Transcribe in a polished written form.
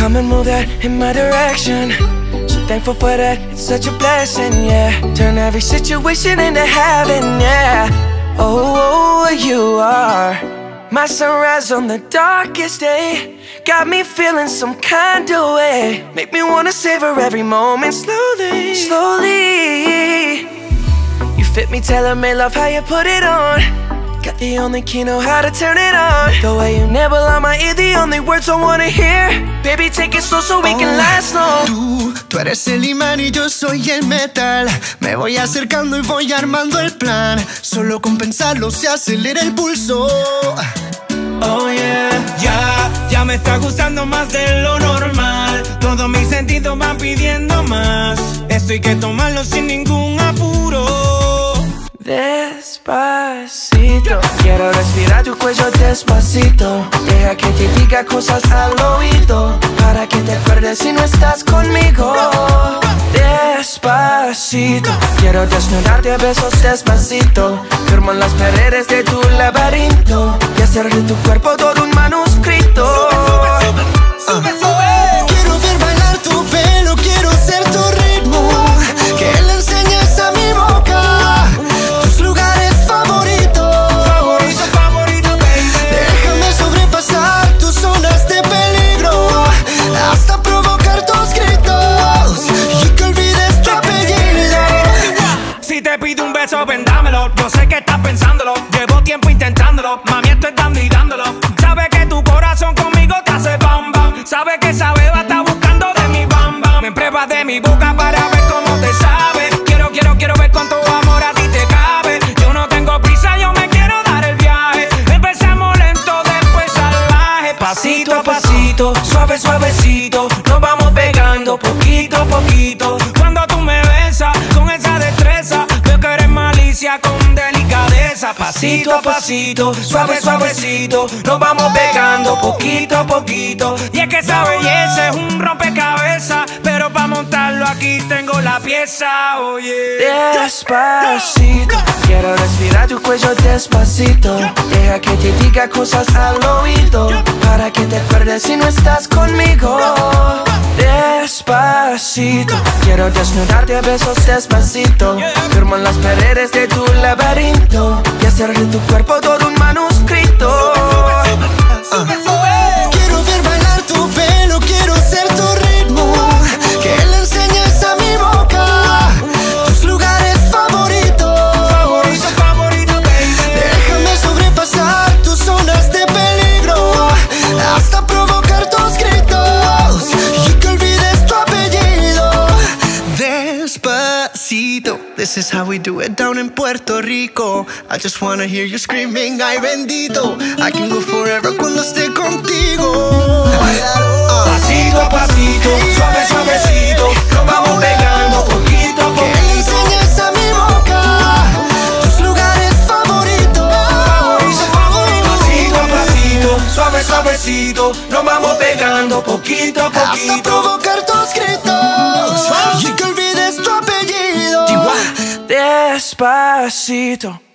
come and move that in my direction. So thankful for that, it's such a blessing, yeah. Turn every situation into heaven, yeah. Oh, you are my sunrise on the darkest day. Got me feeling some kind of way. Make me wanna savor every moment slowly, slowly. You fit me, tailor-made, love how you put it on. Got the only key, know how to turn it on. The way you nibble on my ear, the only words I wanna hear. Baby, take it slow so we can last long. Tú eres el imán y yo soy el metal. Me voy acercando y voy armando el plan. Solo con pensarlo se acelera el pulso. Oh yeah, ya me está gustando más de lo normal. Todos mis sentidos van pidiendo más. Esto hay que tomarlo sin ningún apuro. Despacito, quiero respirar tu cuello despacito. Deja que te diga cosas al oído, para que te acuerdes si no estás conmigo. Despacito, quiero desnudarte a besos despacito. Firmo en las paredes de tu laberinto y hacer de tu cuerpo todo un manuscrito. Sube, sube. Quiero ver bailar tu pelo, quiero ser tu ritmo. Que le enseñes a mi boca tus lugares favoritos. Favorito, baby. Déjame sobrepasar tus zonas de peligro, hasta provocar tus gritos y que olvides tu apellido. Si te pido un beso, ven dámelo. Yo sé que estás pensándolo, llevo tiempo intentándolo. Mami, esto es dando y dándolo. Sabes que tu corazón conmigo te hace bam bam. Sabes que esa beba está buscando de mi bam bam. Me pruebas de mi boca para ver cómo te sabe. Quiero ver cuánto amor a ti te cabe. Yo no tengo prisa, yo me quiero dar el viaje. Empezamos lento, después salvaje. Pasito a pasito, suave, suavecito. Nos vamos pegando poquito a poquito. Cuando tú me besas con esa destreza, veo que eres malicia con delicadeza. Pasito a pasito, suave, suavecito. Nos vamos pegando poquito a poquito. Y es que esa belleza es un rompecabezas, pero para montarlo aquí tengo la pieza, oye. Despacito, quiero respirar tu cuello despacito. Deja que te diga cosas al oído, para que te acuerdes si no estás conmigo. Despacito, quiero desnudarte a besos despacito. Firmo en las paredes de tu laberinto y hacer de tu cuerpo todo un manuscrito. Quiero ver bailar tu pelo, quiero ser tu ritmo. Que le enseñes a mi boca tus lugares favoritos. Favorito, baby. Déjame sobrepasar tus zonas de peligro, hasta provocar tus gritos y que olvides tu apellido. Despacito, this is how we do it down in Puerto Rico. I just wanna hear you screaming, ay bendito. I can go forever cuando esté contigo. Pasito a pasito, suave, suavecito. Nos vamos pegando poquito a Que le poquito. enseñes a mi boca tus lugares favoritos. Pasito a pasito, suave, suavecito. Nos vamos pegando poquito a Hasta poquito. provocar tus gritos y que olvides tu apellido. Despacito.